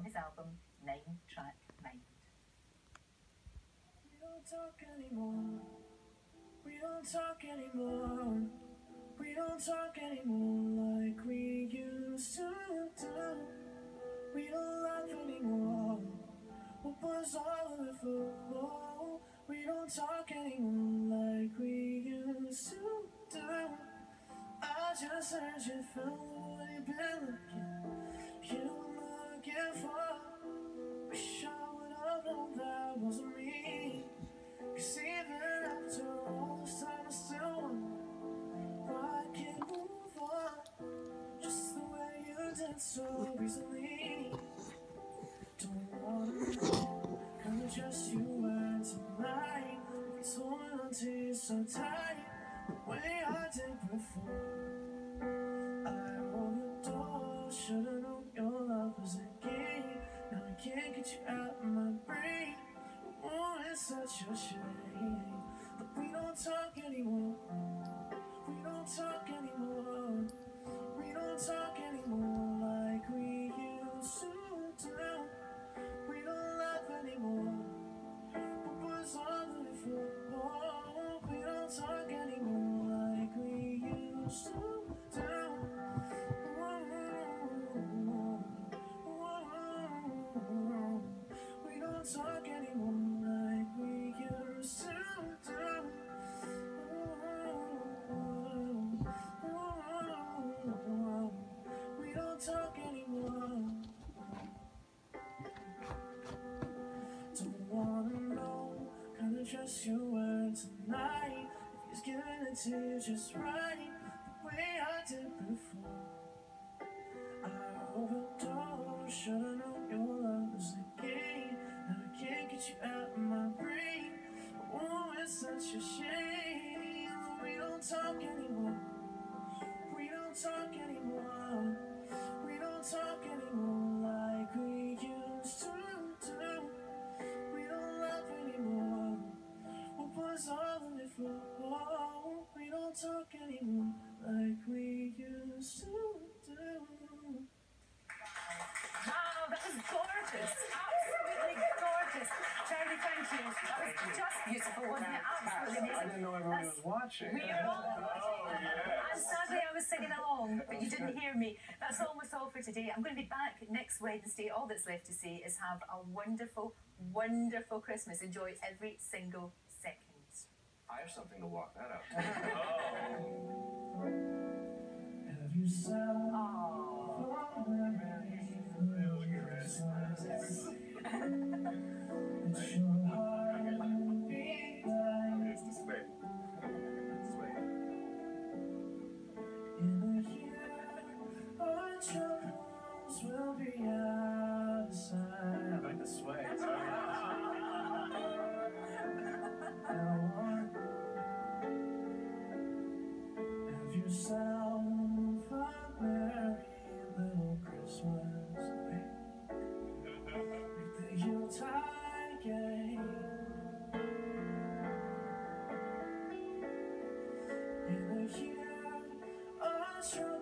from his album 9-Track Mind. We don't talk anymore. We don't talk anymore. We don't talk anymore like we used to do. We don't laugh anymore. What was all of it for? We don't talk anymore like we used to do. I just heard you found what you've been looking for. Wish I would have known that wasn't me. 'Cause even after all this time I still wonder why I can't move on just the way you did so recently. Don't wanna know, kinda just you were tonight. He's holding on to you so tight, the way I did before. I rolled the door, should've known your love was a game. Now I can't get you out of my brain. Oh, it's such a shame. But we don't talk anymore. We don't talk anymore. We don't talk anymore like we used to do. We don't laugh anymore. What was all of it for? We don't talk anymore like we used to do. We don't talk anymore like we used to do. We don't talk anymore. Don't wanna know, kinda just you were tonight. If he's giving it to you just right, the way I did before. I overdosed, should've known your love was a game. Now I can't get you out of my brain. Oh, it's such a shame. We don't talk anymore. We don't talk anymore. We don't talk anymore like we used to do. We don't laugh anymore. What was all of it for? We don't talk anymore like we used to do. Wow, that was gorgeous. Absolutely gorgeous. Charlie, thank you. That was just beautiful, wasn't it? Absolutely amazing. I didn't know everybody was watching. We are all watching. And sadly, I was singing along, but you didn't hear me. That's almost all for today. I'm going to be back next Wednesday. All that's left to say is have a wonderful, wonderful Christmas. Enjoy every single second. I have something to walk that out. Have you said it's your heart beat like It's this way. This way. in a year our troubles will be out of sight. I like the sway. Have yourself a merry little Christmas. With the Yuletide game. In a year our troubles